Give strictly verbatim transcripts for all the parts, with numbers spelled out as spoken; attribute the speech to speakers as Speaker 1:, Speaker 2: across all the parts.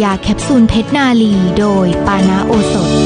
Speaker 1: าแคปซูลเพชรนาลีโดยปานะโอสถ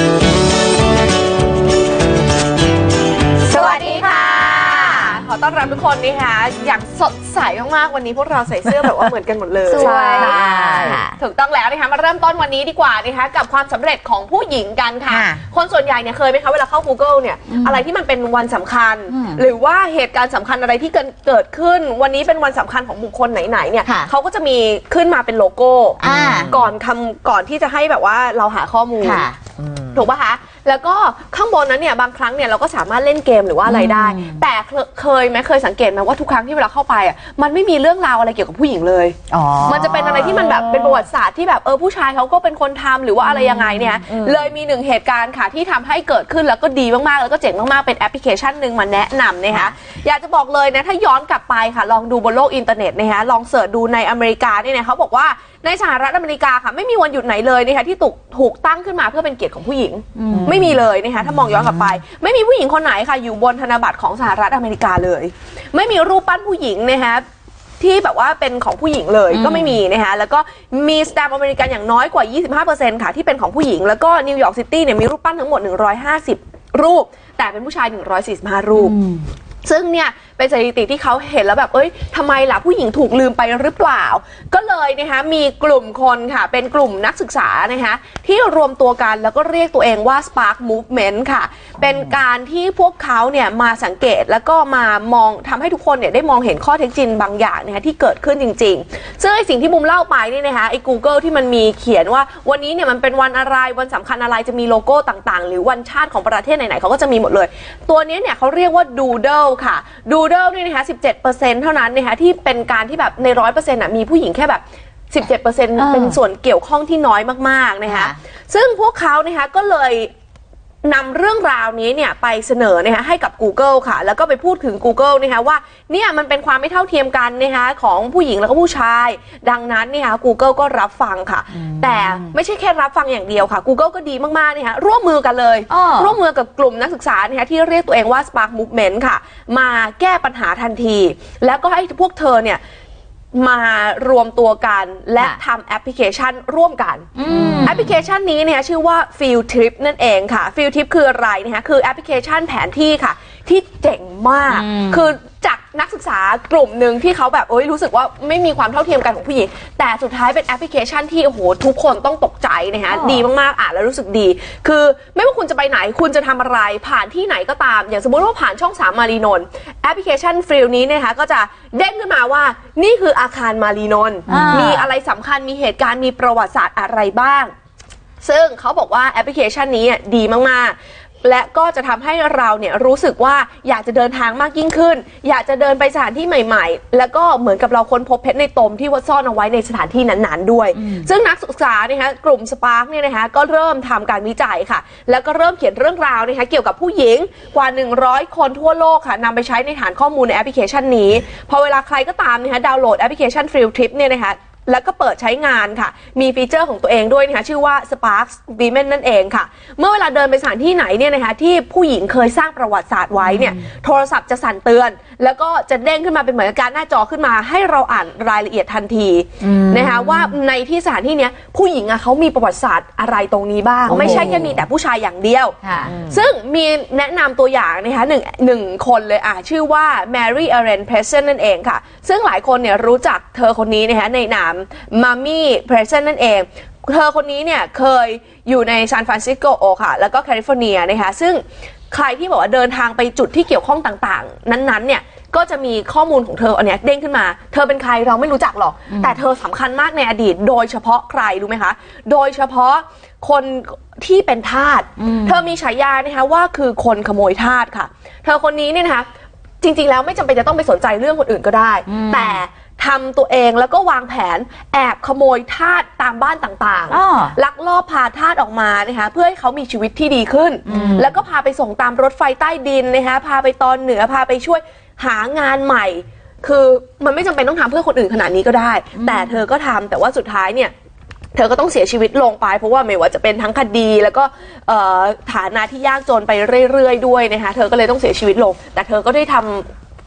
Speaker 2: ขอต้อนรับทุกคนนะคะอย่างสดใสมากๆวันนี้พวกเราใส่เสื้อแบบว่าเหมือนกันหมดเลย
Speaker 3: ใช่
Speaker 2: ถูกต้องแล้วนะคะมาเริ่มต้นวันนี้ดีกว่านะคะกับความสำเร็จของผู้หญิงกันค่ะคนส่วนใหญ่เนี่ยเคยไหมคะเวลาเข้า Google เนี่ยอะไรที่มันเป็นวันสำคัญหรือว่าเหตุการณ์สำคัญอะไรที่เกิดขึ้นวันนี้เป็นวันสำคัญของบุคคลไหนๆเนี่ยเขาก็จะมีขึ้นมาเป็นโลโก้ก่อนคำก่อนที่จะให้แบบว่าเราหาข้อมูลถูกป่ะคะแล้วก็ข้างบนนั้นเนี่ยบางครั้งเนี่ยเราก็สามารถเล่นเกมหรือว่าอะไรได้แต่เคยไหมเคยสังเกตไหมว่าทุกครั้งที่เวลาเข้าไปอ่ะมันไม่มีเรื่องราวอะไรเกี่ยวกับผู้หญิงเลยมันจะเป็นอะไรที่มันแบบเป็นประวัติศาสตร์ที่แบบเออผู้ชายเขาก็เป็นคนทำหรือว่าอะไรยังไงเนี่ยเลยมีหนึ่งเหตุการณ์ค่ะที่ทำให้เกิดขึ้นแล้วก็ดีมากๆแล้วก็เจ๋งมากๆเป็นแอปพลิเคชันหนึ่งมาแนะนำนะคะอยากจะบอกเลยนะถ้าย้อนกลับไปค่ะลองดูบนโลกอินเทอร์เน็ตนะคะลองเสิร์ชดูในอเมริกาเนี่ยเขาบอกว่าในสหรัฐอเมริกาค่ะไม่มีวันหยุดไหนเลยนะคะที่ถูกถูกตั้งขึ้นมาเพื่อเป็นเกียรติของผู้หญิงไม่มีเลยนะคะถ้ามองย้อนกลับไปไม่มีผู้หญิงคนไหนค่ะอยู่บนธนบัตรของสหรัฐอเมริกาเลยไม่มีรูปปั้นผู้หญิงนะคะที่แบบว่าเป็นของผู้หญิงเลยก็ไม่มีนะคะแล้วก็มีสแตมป์อเมริกันอย่างน้อยกว่า ยี่สิบห้าเปอร์เซ็นต์ ค่ะที่เป็นของผู้หญิงแล้วก็นิวยอร์กซิตี้เนี่ยมีรูปปั้นทั้งหมดหนึ่งร้อยห้าสิบรูปแต่เป็นผู้ชายหนึ่งร้อยสี่สิบห้ารูปซึ่งเนี่ยเป็นสถิติที่เขาเห็นแล้วแบบเอ้ยทำไมล่ะผู้หญิงถูกลืมไปหรือเปล่าก็เลยนะคะมีกลุ่มคนค่ะเป็นกลุ่มนักศึกษานะคะที่รวมตัวกันแล้วก็เรียกตัวเองว่า Spark Movement ค่ะเป็นการที่พวกเขาเนี่ยมาสังเกตแล้วก็มามองทำให้ทุกคนเนี่ยได้มองเห็นข้อเท็จจริงบางอย่างนะคะที่เกิดขึ้นจริงๆซึ่งไอสิ่งที่บุมเล่าไปนี่นะคะไอ้ Google ที่มันมีเขียนว่าวันนี้เนี่ยมันเป็นวันอะไรวันสำคัญอะไรจะมีโลโก้ต่างๆหรือวันชาติของประเทศไหนๆเขาก็จะมีหมดเลยตัวนี้เนี่ยเขาเรียกว่า Doodle ค่ะ Doodle นี่นะคะ สิบเจ็ดเปอร์เซ็นต์ เท่านั้นนะคะที่เป็นการที่แบบใน หนึ่งร้อยเปอร์เซ็นต์ น่ะมีผู้หญิงแค่แบบ สิบเจ็ดเปอร์เซ็นต์ เป็นส่วนเกี่ยวข้องที่น้อยมากๆนะคะซึ่งพวกเขานะคะก็เลยนำเรื่องราวนี้เนี่ยไปเสนอนะคะให้กับ Google ค่ะแล้วก็ไปพูดถึง Google นะคะว่าเนี่ยมันเป็นความไม่เท่าเทียมกันนะคะของผู้หญิงแล้วก็ผู้ชายดังนั้นเนี่ย Google ก็รับฟังค่ะแต่ไม่ใช่แค่รับฟังอย่างเดียวค่ะ Google ก็ดีมากๆนะคะร่วมมือกันเลยร่วมมือกับกลุ่มนักศึกษานะคะที่เรียกตัวเองว่า Spark Movement ค่ะมาแก้ปัญหาทันทีแล้วก็ให้พวกเธอเนี่ยมารวมตัวกันและทำแอปพลิเคชันร่วมกันแอปพลิเคชันนี้เนี่ยชื่อว่า Field Trip นั่นเองค่ะ Field Trip คืออะไรนะคะคือแอปพลิเคชันแผนที่ค่ะที่เจ๋งมากคือจากนักศึกษากลุ่มหนึ่งที่เขาแบบโอ๊ยรู้สึกว่าไม่มีความเท่าเทียมกันของผู้หญิงแต่สุดท้ายเป็นแอปพลิเคชันที่โอ้โหทุกคนต้องตกใจนะคะดีมากๆอ่านแล้วรู้สึกดีคือไม่ว่าคุณจะไปไหนคุณจะทำอะไรผ่านที่ไหนก็ตามอย่างสมมติว่าผ่านช่องสามมารีนนท์แอปพลิเคชันฟิลนี้นะคะก็จะเด้งขึ้นมาว่านี่คืออาคารมารีนนท์มีอะไรสำคัญมีเหตุการณ์มีประวัติศาสตร์อะไรบ้างซึ่งเขาบอกว่าแอปพลิเคชันนี้ดีมากๆและก็จะทำให้เราเนี่ยรู้สึกว่าอยากจะเดินทางมากยิ่งขึ้นอยากจะเดินไปสถานที่ใหม่ๆแล้วก็เหมือนกับเราค้นพบเพชรในตมที่วัดซ่อนเอาไว้ในสถานที่นั้นๆด้วยซึ่งนักศึกษานะคะกลุ่ม Spark เนี่ยนะคะก็เริ่มทำการวิจัยค่ะแล้วก็เริ่มเขียนเรื่องราวนะคะเกี่ยวกับผู้หญิงกว่าหนึ่งร้อยคนทั่วโลกค่ะนำไปใช้ในฐานข้อมูลในแอปพลิเคชันนี้พอเวลาใครก็ตามนะคะดาวน์โหลดแอปพลิเคชัน Field Trip เนี่ยนะคะแล้วก็เปิดใช้งานค่ะมีฟีเจอร์ของตัวเองด้วยนะคะชื่อว่า Spark Women นั่นเองค่ะเมื่อเวลาเดินไปสถานที่ไหนเนี่ยนะคะที่ผู้หญิงเคยสร้างประวัติศาสตร์ไว้เนี่ยโทรศัพท์จะสั่นเตือนแล้วก็จะเด้งขึ้นมาเป็นเหมือนการหน้าจอขึ้นมาให้เราอ่านรายละเอียดทันทีนะคะว่าในที่สถานที่นี้ผู้หญิงอะเขามีประวัติศาสตร์อะไรตรงนี้บ้างไม่ใช่แค่มีแต่ผู้ชายอย่างเดียวซึ่งมีแนะนำตัวอย่างนะคะหนึ่งหนึ่งคนเลยอ่ะชื่อว่า Mary Ellen Preston นั่นเองค่ะซึ่งหลายคนเนี่ยรู้จักเธอคนนี้นะคะในนามมัมมี่เพรสเซนต์นั่นเองเธอคนนี้เนี่ยเคยอยู่ในซานฟรานซิสโกค่ะแล้วก็แคลิฟอร์เนียนะคะซึ่งใครที่บอกว่าเดินทางไปจุดที่เกี่ยวข้องต่างๆนั้นๆเนี่ยก็จะมีข้อมูลของเธออันเนี้ยเด้งขึ้นมาเธอเป็นใครเราไม่รู้จักหรอกแต่เธอสำคัญมากในอดีตโดยเฉพาะใครรู้ไหมคะโดยเฉพาะคนที่เป็นทาสเธอมีฉายานะคะว่าคือคนขโมยทาสค่ะเธอคนนี้เนี่ยนะคะจริงๆแล้วไม่จำเป็นจะต้องไปสนใจเรื่องคนอื่นก็ได้แต่ทำตัวเองแล้วก็วางแผนแอบขโมยทาสตามบ้านต่างๆลักลอบพาทาสออกมานะคะเพื่อให้เขามีชีวิตที่ดีขึ้นแล้วก็พาไปส่งตามรถไฟใต้ดินนะคะพาไปตอนเหนือพาไปช่วยหางานใหม่คือมันไม่จำเป็นต้องทำเพื่อคนอื่นขนาดนี้ก็ได้แต่เธอก็ทำแต่ว่าสุดท้ายเนี่ยเธอก็ต้องเสียชีวิตลงไปเพราะว่าไม่ว่าจะเป็นทั้งคดีแล้วก็ฐานะที่ยากจนไปเรื่อยๆด้วยนะคะเธอก็เลยต้องเสียชีวิตลงแต่เธอก็ได้ทำ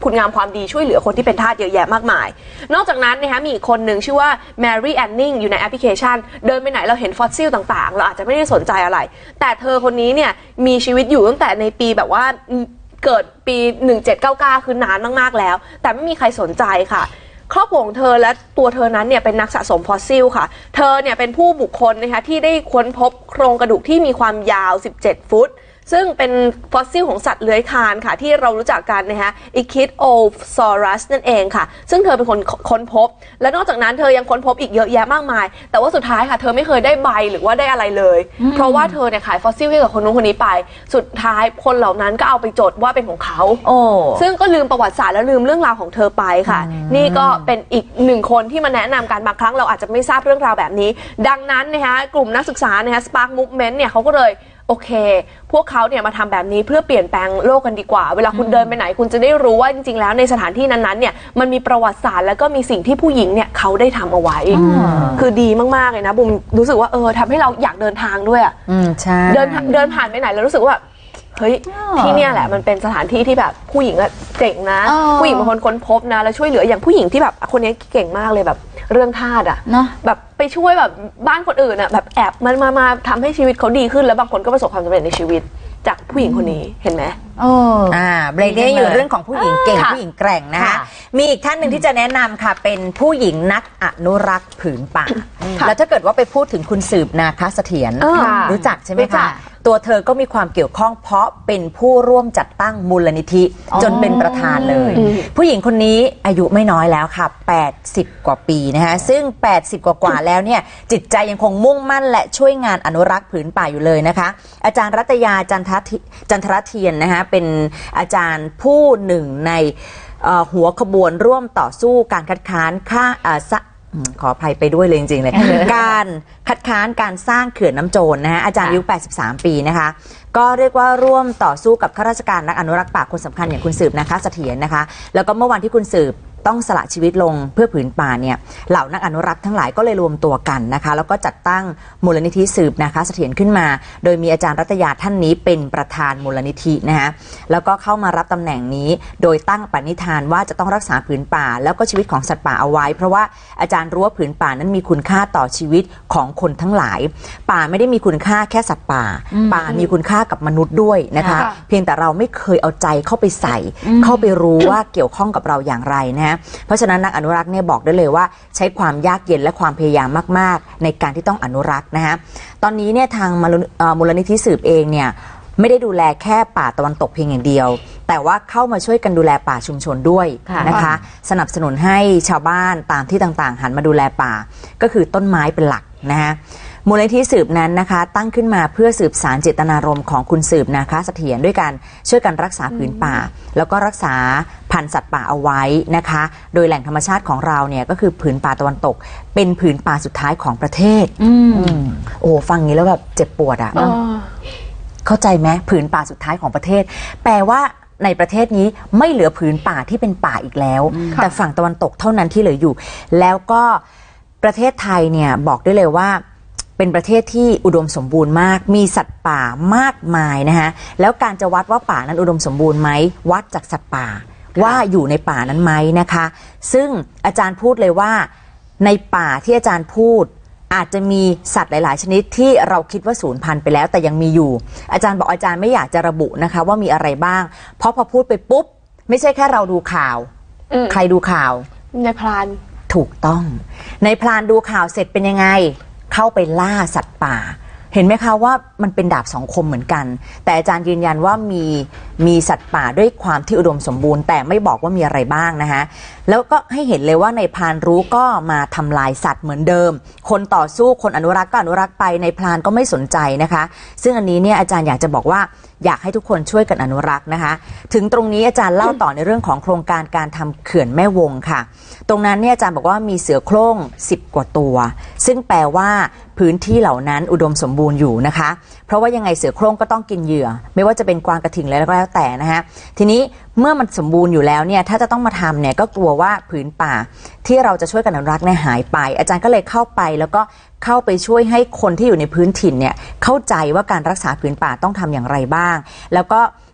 Speaker 2: คุณงามความดีช่วยเหลือคนที่เป็นทาสเยอะแยะมากมายนอกจากนั้นนะคะมีอีกคนหนึ่งชื่อว่าแมรี่แอนนิงอยู่ในแอปพลิเคชันเดินไปไหนเราเห็นฟอสซิลต่างๆเราอาจจะไม่ได้สนใจอะไรแต่เธอคนนี้เนี่ยมีชีวิตอยู่ตั้งแต่ในปีแบบว่าเกิดปีหนึ่งเจ็ดเก้าเก้าคือนานมากๆแล้วแต่ไม่มีใครสนใจค่ะครอบครัวของเธอและตัวเธอนั้นเนี่ยเป็นนักสะสมฟอสซิลค่ะเธอเนี่ยเป็นผู้บุคคลนะคะที่ได้ค้นพบโครงกระดูกที่มีความยาวสิบเจ็ดฟุตซึ่งเป็นฟอสซิลของสัตว์เลื้อยคลานค่ะที่เรารู้จักกันนะคะอีคิดโอซอรัสนั่นเองค่ะซึ่งเธอเป็นคนค้นพบและนอกจากนั้นเธอยังค้นพบอีกเยอะแยะมากมายแต่ว่าสุดท้ายค่ะเธอไม่เคยได้ใบหรือว่าได้อะไรเลยเพราะว่าเธอเนี่ยขายฟอสซิลให้กับคนนู้นคนนี้ไปสุดท้ายคนเหล่านั้นก็เอาไปจดว่าเป็นของเขาโอ้ซึ่งก็ลืมประวัติศาสตร์และลืมเรื่องราวของเธอไปค่ะนี่ก็เป็นอีกหนึ่งคนที่มาแนะนำการบางครั้งเราอาจจะไม่ทราบเรื่องราวแบบนี้ดังนั้นนะคะกลุ่มนักศึกษานะคะ Spark Movement เนี่ยเขาก็เลยโอเคพวกเขาเนี่ยมาทำแบบนี้เพื่อเปลี่ยนแปลงโลกกันดีกว่าเวลาคุณเดินไปไหนคุณจะได้รู้ว่าจริงๆแล้วในสถานที่นั้นๆเนี่ยมันมีประวัติศาสตร์แล้วก็มีสิ่งที่ผู้หญิงเนี่ยเขาได้ทำเอาไว้คือดีมากๆเลยนะบุมรู้สึกว่าเออทำให้เราอยากเดินทางด้วยอ่ะเดินเดินผ่านไปไหนแล้วรู้สึกว่าเฮ้ยที่เนี่ยแหละมันเป็นสถานที่ที่แบบผู้หญิงอะเก่งนะผู้หญิงเป็นคนค้นพบนะแล้วช่วยเหลืออย่างผู้หญิงที่แบบคนนี้เก่งมากเลยแบบเรื่องทาสอะแบบไปช่วยแบบบ้านคนอื่นอะแบบแอบมันมามาทำให้ชีวิตเขาดีขึ้นแล้วบางคนก็ประสบความสำเร็จในชีวิตจากผู้หญิงคนนี้เห็นไหม
Speaker 3: เอออ่าเบรกนี้อยู่เรื่องของผู้หญิงเก่งผู้หญิงแกร่งนะคะมีอีกท่านหนึ่งที่จะแนะนำค่ะเป็นผู้หญิงนักอนุรักษ์ผืนป่าแล้วถ้าเกิดว่าไปพูดถึงคุณสืบนาคเสถียรรู้จักใช่ไหมคะตัวเธอก็มีความเกี่ยวข้องเพราะเป็นผู้ร่วมจัดตั้งมูลนิธิจนเป็นประธานเลยผู้หญิงคนนี้อายุไม่น้อยแล้วค่ะแปดสิบกว่าปีนะคะซึ่งแปดสิบกว่าๆแล้วเนี่ยจิตใจยังคงมุ่งมั่นและช่วยงานอนุรักษ์ผืนป่าอยู่เลยนะคะอาจารย์รัตยาจันทจันทรเทียนนะคะเป็นอาจารย์ผู้หนึ่งในหัวขบวนร่วมต่อสู้การคัดค้านค่าขออภัยไปด้วยเลยจริงๆเลยการคัดค้านการสร้างเขื่อนน้ำโจรนะฮะอาจารย์อายุแปดสิบสามปีนะคะก็เรียกว่าร่วมต่อสู้กับข้าราชการนักอนุรักษ์ป่าคนสำคัญอย่างคุณสืบนะคะเสถียรนะคะแล้วก็เมื่อวันที่คุณสืบต้องสละชีวิตลงเพื่อผืนป่าเนี่ยเหล่านักอนุรักษ์ทั้งหลายก็เลยรวมตัวกันนะคะแล้วก็จัดตั้งมูลนิธิสืบนะคะเสถียรขึ้นมาโดยมีอาจารย์รัตยาท่านนี้เป็นประธานมูลนิธินะคะแล้วก็เข้ามารับตำแหน่งนี้โดยตั้งปณิธานว่าจะต้องรักษาผืนป่าแล้วก็ชีวิตของสัตว์ป่าเอาไว้เพราะว่าอาจารย์รู้ว่าผืนป่านั้นมีคุณค่าต่อชีวิตของคนทั้งหลายป่าไม่ได้มีคุณค่าแค่สัตว์ป่าป่ามีคุณค่ากับมนุษย์ด้วยนะคะเพียงแต่เราไม่เคยเอาใจเข้าไปใส่เข้าไปรู้ว่าเกี่ยวข้องกับเราอย่างไรนะเพราะฉะนั้นนักอนุรักษ์เนี่ยบอกได้เลยว่าใช้ความยากเย็นและความพยายามมากๆในการที่ต้องอนุรักษ์นะฮะตอนนี้เนี่ยทางมูลนิธิสืบเองเนี่ยไม่ได้ดูแลแค่ป่าตะวันตกเพียงอย่างเดียวแต่ว่าเข้ามาช่วยกันดูแลป่าชุมชนด้วยนะคะสนับสนุนให้ชาวบ้านตามที่ต่างๆหันมาดูแลป่าก็คือต้นไม้เป็นหลักนะฮะมูลนิธิสืบนั้นนะคะตั้งขึ้นมาเพื่อสืบสารเจตนารมณ์ของคุณสืบนาคเสถียรด้วยการช่วยกันรักษาผืนป่าแล้วก็รักษาพันธุ์สัตว์ป่าเอาไว้นะคะโดยแหล่งธรรมชาติของเราเนี่ยก็คือผืนป่าตะวันตกเป็นผืนป่าสุดท้ายของประเทศโอ้ฟังงี้แล้วแบบเจ็บปวดอะเข้าใจไหมผืนป่าสุดท้ายของประเทศแปลว่าในประเทศนี้ไม่เหลือผืนป่าที่เป็นป่าอีกแล้วแต่ฝั่งตะวันตกเท่านั้นที่เหลืออยู่แล้วก็ประเทศไทยเนี่ยบอกได้เลยว่าเป็นประเทศที่อุดมสมบูรณ์มากมีสัตว์ป่ามากมายนะคะแล้วการจะวัดว่าป่านั้นอุดมสมบูรณ์ไหมวัดจากสัตว์ป่าว่าอยู่ในป่านั้นไหมนะคะซึ่งอาจารย์พูดเลยว่าในป่าที่อาจารย์พูดอาจจะมีสัตว์หลายๆชนิดที่เราคิดว่าสูญพันธุ์ไปแล้วแต่ยังมีอยู่อาจารย์บอกอาจารย์ไม่อยากจะระบุนะคะว่ามีอะไรบ้างเพราะพอพูดไปปุ๊บไม่ใช่แค่เราดูข่าวใครดูข่าว
Speaker 2: ในพราน
Speaker 3: ถูกต้องในพรานดูข่าวเสร็จเป็นยังไงเข้าไปล่าสัตว์ป่าเห็นไหมคะว่ามันเป็นดาบสองคมเหมือนกันแต่อาจารย์ยืนยันว่ามีมีสัตว์ป่าด้วยความที่อุดมสมบูรณ์แต่ไม่บอกว่ามีอะไรบ้างนะคะแล้วก็ให้เห็นเลยว่าในพรานรู้ก็มาทำลายสัตว์เหมือนเดิมคนต่อสู้คนอนุรักษ์ก็อนุรักษ์ไปในพรานก็ไม่สนใจนะคะซึ่งอันนี้เนี่ยอาจารย์อยากจะบอกว่าอยากให้ทุกคนช่วยกันอนุรักษ์นะคะถึงตรงนี้อาจารย์เล่าต่อในเรื่องของโครงการการทำเขื่อนแม่วงค่ะตรงนั้นเนี่ยอาจารย์บอกว่ามีเสือโคร่งสิบกว่าตัวซึ่งแปลว่าพื้นที่เหล่านั้นอุดมสมบูรณ์อยู่นะคะเพราะว่ายังไงเสือโคร่งก็ต้องกินเหยื่อไม่ว่าจะเป็นกวางกระทิงอะไรก็แล้วแต่นะคะทีนี้เมื่อมันสมบูรณ์อยู่แล้วเนี่ยถ้าจะต้องมาทำเนี่ยก็กลัวว่าผืนป่าที่เราจะช่วยกันอนุรักษ์เนี่ยหายไปอาจารย์ก็เลยเข้าไปแล้วก็เข้าไปช่วยให้คนที่อยู่ในพื้นถิ่นเนี่ยเข้าใจว่าการรักษาผืนป่าต้องทำอย่างไรบ้างแล้วก็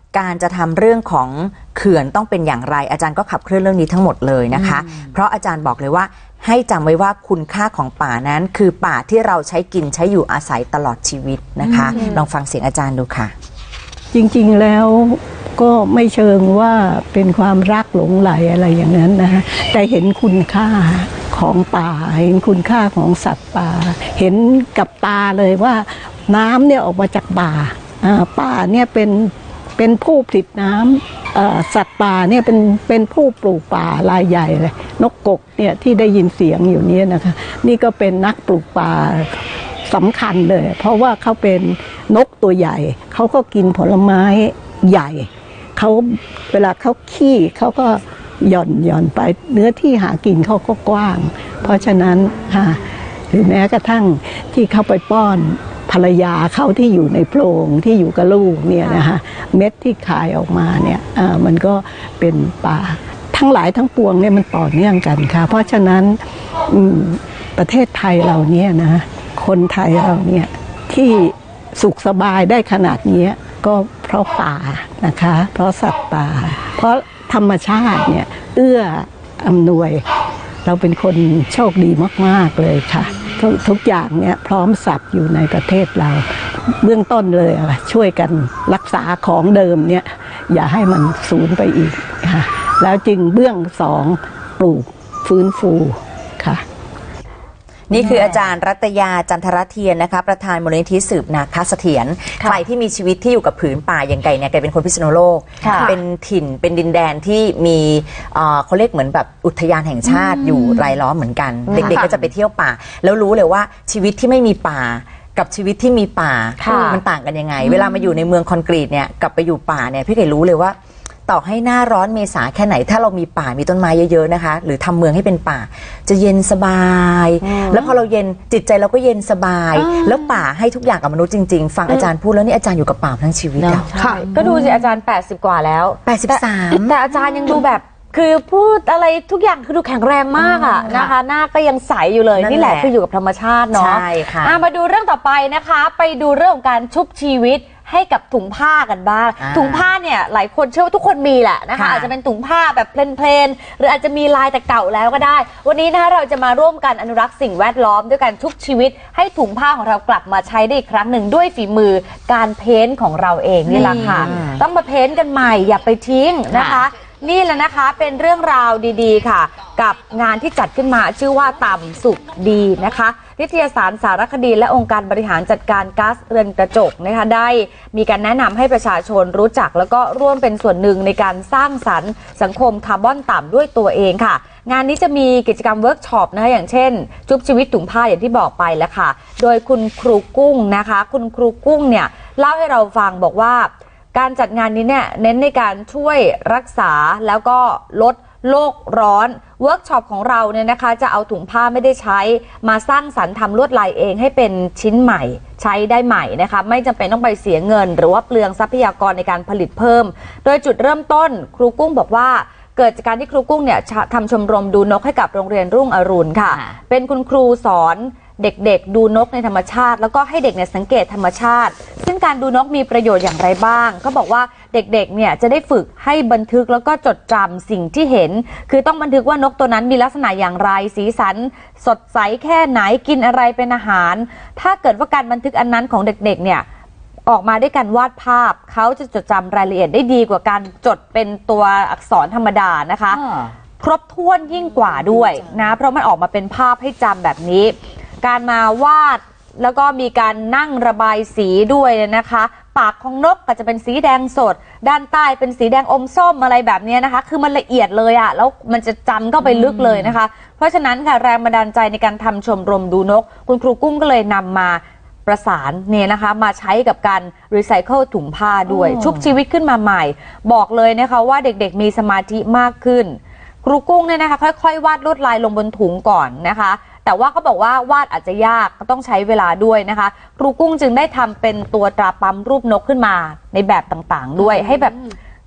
Speaker 3: การจะทำเรื่องของเขื่อนต้องเป็นอย่างไรอาจารย์ก็ขับเคลื่อนเรื่องนี้ทั้งหมดเลยนะคะเพราะอาจารย์บอกเลยว่าให้จำไว้ว่าคุณค่าของป่านั้นคือป่าที่เราใช้กินใช้อยู่อาศัยตลอดชีวิตนะคะลองฟังเสียงอาจารย์ดูค่ะ
Speaker 4: จริงๆแล้วก็ไม่เชิงว่าเป็นความรักหลงไหลอะไรอย่างนั้นนะแต่เห็นคุณค่าของป่าเห็นคุณค่าของสัตว์ป่าเห็นกับตาเลยว่าน้ำเนี่ยออกมาจากป่าป่าเนี่ยเป็นเป็นผู้ผลิตน้ำสัตว์ป่าเนี่ยเป็นเป็นผู้ปลูกป่ารายใหญ่เลยนกกกเนี่ยที่ได้ยินเสียงอยู่นี้นะคะนี่ก็เป็นนักปลูกป่าสำคัญเลยเพราะว่าเขาเป็นนกตัวใหญ่เขาก็กินผลไม้ใหญ่เขาเวลาเขาขี้เขาก็หย่อนหย่อนไปเนื้อที่หากินเขาก็กว้างเพราะฉะนั้นค่ะหรือแม้กระทั่งที่เขาไปป้อนภรรยาเขาที่อยู่ในโพรงที่อยู่กับลูกเนี่ยนะคะเม็ดที่คายออกมาเนี่ยมันก็เป็นป่าทั้งหลายทั้งปวงเนี่ยมันต่อเนื่องกันค่ะเพราะฉะนั้นประเทศไทยเราเนี่ยนะคนไทยเราเนี่ยที่สุขสบายได้ขนาดนี้ก็เพราะป่านะคะเพราะสัตว์ป่าเพราะธรรมชาติเนี่ยเอื้ออำนวยเราเป็นคนโชคดีมากๆเลยค่ะททุกอย่างเนี่ยพร้อมสับอยู่ในประเทศเราเบื้องต้นเลยช่วยกันรักษาของเดิมเนี่ยอย่าให้มันสูญไปอีกค่ะแล้วจึงเบื้องสองปลูกฟื้นฟูค่ะ
Speaker 3: นี่คืออาจารย์รัตยาจันทรเทียนนะคะประธานมูลนิธิสืบนาคเสถียรใครที่มีชีวิตที่อยู่กับผืนป่าอย่างไก่เนี่ยแกเป็นคนพิษณุโลกเป็นถิ่นเป็นดินแดนที่มีเขาเรียกเหมือนแบบอุทยานแห่งชาติอยู่รายล้อมเหมือนกันเด็กๆก็จะไปเที่ยวป่าแล้วรู้เลยว่าชีวิตที่ไม่มีป่ากับชีวิตที่มีป่ามันต่างกันยังไงเวลามาอยู่ในเมืองคอนกรีตเนี่ยกลับไปอยู่ป่าเนี่ยพี่ไก่รู้เลยว่าต่อให้หน้าร้อนเมษาแค่ไหนถ้าเรามีป่ามีต้นไม้เยอะๆนะคะหรือทำเมืองให้เป็นป่าจะเย็นสบายแล้วพอเราเย็นจิตใจเราก็เย็นสบายแล้วป่าให้ทุกอย่างกับมนุษย์จริงๆฟังอาจารย์พูดแล้วนี่อาจารย์อยู่กับป่าทั้งชีวิตแล้ว
Speaker 5: ก็ดูสิอาจารย์แปดสิบกว่าแล้ว
Speaker 3: แปดสิบสาม
Speaker 5: แต่อาจารย์ยังดูแบบคือพูดอะไรทุกอย่างคือดูแข็งแรงมากอะนะคะหน้าก็ยังใสอยู่เลยนี่แหละคืออยู่กับธรรมชาติเนาะ
Speaker 3: ใช่ค่ะ
Speaker 5: มาดูเรื่องต่อไปนะคะไปดูเรื่องของการชุบชีวิตให้กับถุงผ้ากันบ้างถุงผ้าเนี่ยหลายคนเชื่อว่าทุกคนมีแหละนะคะอาจจะเป็นถุงผ้าแบบเพลนๆหรืออาจจะมีลายแต่เก่าแล้วก็ได้วันนี้นะคะเราจะมาร่วมกันอนุรักษ์สิ่งแวดล้อมด้วยการชุบชีวิตให้ถุงผ้าของเรากลับมาใช้ได้อีกครั้งหนึ่งด้วยฝีมือการเพ้นท์ของเราเองนี่แหละค่ะต้องมาเพ้นท์กันใหม่อย่าไปทิ้งนะคะนี่แหละนะคะเป็นเรื่องราวดีๆค่ะกับงานที่จัดขึ้นมาชื่อว่าต่ำสุขดีนะคะนิตยสารสารคดีและองค์การบริหารจัดการก๊าซเรือนกระจกนะคะได้มีการแนะนำให้ประชาชนรู้จักแล้วก็ร่วมเป็นส่วนหนึ่งในการสร้างสรรค์สังคมคาร์บอนต่ำด้วยตัวเองค่ะงานนี้จะมีกิจกรรมเวิร์กช็อปนะคะอย่างเช่นชุบชีวิตถุงผ้าอย่างที่บอกไปแล้วค่ะโดยคุณครูกุ้งนะคะคุณครูกุ้งเนี่ยเล่าให้เราฟังบอกว่าการจัดงานนี้เนี่ยเน้นในการช่วยรักษาแล้วก็ลดโลกร้อนเวิร์กช็อปของเราเนี่ยนะคะจะเอาถุงผ้าไม่ได้ใช้มาสร้างสรรค์ทำลวดลายเองให้เป็นชิ้นใหม่ใช้ได้ใหม่นะคะไม่จำเป็นต้องไปเสียเงินหรือว่าเปลืองทรัพยากรในการผลิตเพิ่มโดยจุดเริ่มต้นครูกุ้งบอกว่าเกิดจากการที่ครูกุ้งเนี่ยทำชมรมดูนกให้กับโรงเรียนรุ่งอรุณค่ะเป็นคุณครูสอนเด็กๆดูนกในธรรมชาติแล้วก็ให้เด็กเนี่ยสังเกตธรรมชาติซึ่งการดูนกมีประโยชน์อย่างไรบ้างก็บอกว่าเด็กๆเนี่ยจะได้ฝึกให้บันทึกแล้วก็จดจำสิ่งที่เห็นคือต้องบันทึกว่านกตัวนั้นมีลักษณะอย่างไรสีสันสดใสแค่ไหนกินอะไรเป็นอาหารถ้าเกิดว่าการบันทึกอันนั้นของเด็กๆเนี่ยออกมาด้วยการวาดภาพเขาจะจดจำรายละเอียดได้ดีกว่าการจดเป็นตัวอักษรธรรมดานะคะครบถ้วนยิ่งกว่าด้วยนะเพราะมันออกมาเป็นภาพให้จำแบบนี้การมาวาดแล้วก็มีการนั่งระบายสีด้วยนะคะปากของนกก็จะเป็นสีแดงสดด้านใต้เป็นสีแดงอมส้มอะไรแบบนี้นะคะคือมันละเอียดเลยอะแล้วมันจะจำเข้าไปลึกเลยนะคะเพราะฉะนั้นค่ะแรงบันดาลใจในการทำชมรมดูนกคุณครูกุ้งก็เลยนำมาประสานเนี่ยนะคะมาใช้กับการรีไซเคิลถุงผ้าด้วยชุบชีวิตขึ้นมาใหม่บอกเลยนะคะว่าเด็กๆมีสมาธิมากขึ้นครูกุ้งเนี่ยนะคะค่อยๆวาดลวดลายลงบนถุงก่อนนะคะแต่ว่าเขาบอกว่าวาดอาจจะยากก็ต้องใช้เวลาด้วยนะคะครูกุ้งจึงได้ทำเป็นตัวตราปั๊มรูปนกขึ้นมาในแบบต่างๆด้วยให้แบบ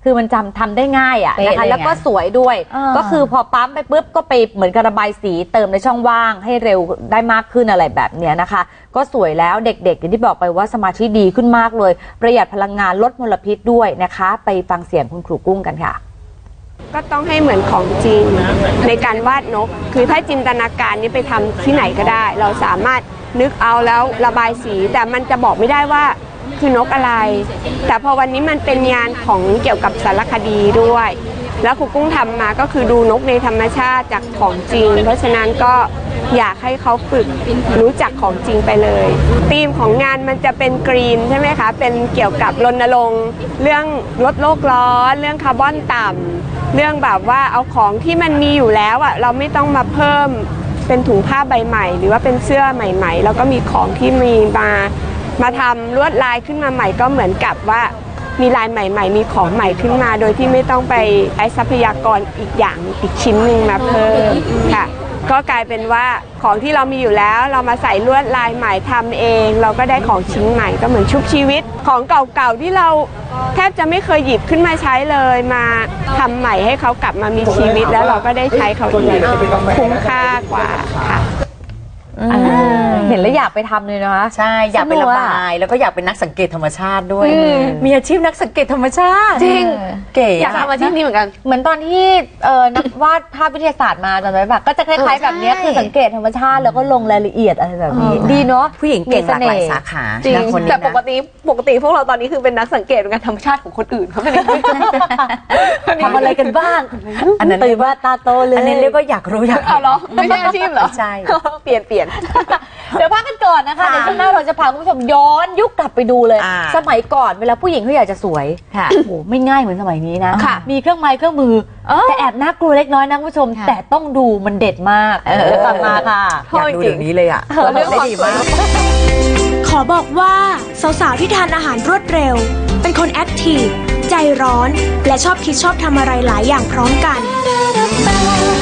Speaker 5: คือมันจำทำได้ง่ายอ่ะนะคะ
Speaker 3: เลย
Speaker 5: แล้วก็สวยด้วย
Speaker 3: อ่า
Speaker 5: ก็คือพอปั๊มไปปุ๊บก็ไปเหมือนกับระบายสีเติมในช่องว่างให้เร็วได้มากขึ้นอะไรแบบเนี้ยนะคะก็สวยแล้วเด็กๆอย่างที่บอกไปว่าสมาธิดีขึ้นมากเลยประหยัดพลังงานลดมลพิษด้วยนะคะไปฟังเสียงคุณครูกุ้งกันค่ะ
Speaker 6: ก็ต้องให้เหมือนของจริงในการวาดนกคือถ้าจินตนาการนี้ไปทำที่ไหนก็ได้เราสามารถนึกเอาแล้วระบายสีแต่มันจะบอกไม่ได้ว่าคือนกอะไรแต่พอวันนี้มันเป็นงานของเกี่ยวกับสารคดีด้วยแล้วครูกุ้งทำมาก็คือดูนกในธรรมชาติจากของจริงเพราะฉะนั้นก็อยากให้เขาฝึกรู้จักของจริงไปเลยธีมของงานมันจะเป็นกรีนใช่ไหมคะเป็นเกี่ยวกับรณรงค์เรื่องลดโลกร้อนเรื่องคาร์บอนต่ำเรื่องแบบว่าเอาของที่มันมีอยู่แล้วอ่ะเราไม่ต้องมาเพิ่มเป็นถุงผ้าใบใหม่หรือว่าเป็นเสื้อใหม่ๆแล้วก็มีของที่มีมามาทำลวดลายขึ้นมาใหม่ก็เหมือนกับว่ามีลายใหม่ๆมีของใหม่ขึ้นมาโดยที่ไม่ต้องไปใช้ทรัพยากรอีกอย่างอีกชิ้นหนึ่งมาเพิ่มค่ะก็กลายเป็นว่าของที่เรามีอยู่แล้วเรามาใส่ลวดลายใหม่ทำเองเราก็ได้ของชิ้นใหม่ก็เหมือนชุบชีวิตของเก่าๆที่เราแทบจะไม่เคยหยิบขึ้นมาใช้เลยมาทำใหม่ให้เขากลับมามีชีวิตแล้วเราก็ได้ใช้เขาอีกคุ้มค่ากว่าค่ะ
Speaker 5: เห็นแล้วอยากไปทำเลยนะคะ
Speaker 3: ใช่อยากไประบายแล้วก็อยากเป็นนักสังเกตธรรมชาติด้วยมีอาชีพนักสังเกตธรรมชาติ
Speaker 2: จริง
Speaker 3: เก๋
Speaker 2: อยากทำอาชีพนี้เหมือนกัน
Speaker 5: เหมือนตอนที่เออนักวาดภาพวิทยาศาสตร์มาจำได้ปะก็จะคล้ายๆแบบนี้คือสังเกตธรรมชาติแล้วก็ลงรายละเอียดอะไรแบบนี้ดีเนาะ
Speaker 3: ผู้หญิงเก่งหลากหลายสาขา
Speaker 2: จริงแต่ปกติปกติพวกเราตอนนี้คือเป็นนักสังเกตการธรรมชาติของคนอื่นเขาไม่ได้
Speaker 5: ทำอะไรกันบ้าง
Speaker 3: อันนั้น
Speaker 5: ตื่นว่าตาโตเลย
Speaker 3: อันนี้เรียกว่าอยากรู้อยาก
Speaker 2: เอาเหรอไม่ใช่อาชีพเหรอ
Speaker 3: ใช่
Speaker 2: เปลี่ยนเปลี่ยน
Speaker 5: เดี๋ยวพักกันก่อนนะคะเดี๋ยวช่วงหน้าเราจะพาคุณผู้ชมย้อนยุคกลับไปดูเลยสมัยก่อนเวลาผู้หญิงเขาอยากจะสวยโอ้โหไม่ง่ายเหมือนสมัยนี้นะมีเครื่องไม้เครื่องมือแต่แอบน่ากลัวเล็กน้อยนะคุณผู้ชมแต่ต้องดูมันเด็ดมากกลับมาค่ะ
Speaker 3: อยากดูเดี๋ยวนี้เลยอ่ะเรื่องได้ดีมาก
Speaker 7: ขอบอกว่าสาวๆที่ทานอาหารรวดเร็วเป็นคนแอคทีฟใจร้อนและชอบคิดชอบทำอะไรหลายอย่างพร้อม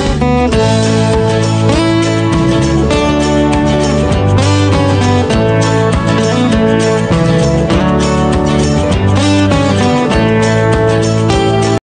Speaker 7: กัน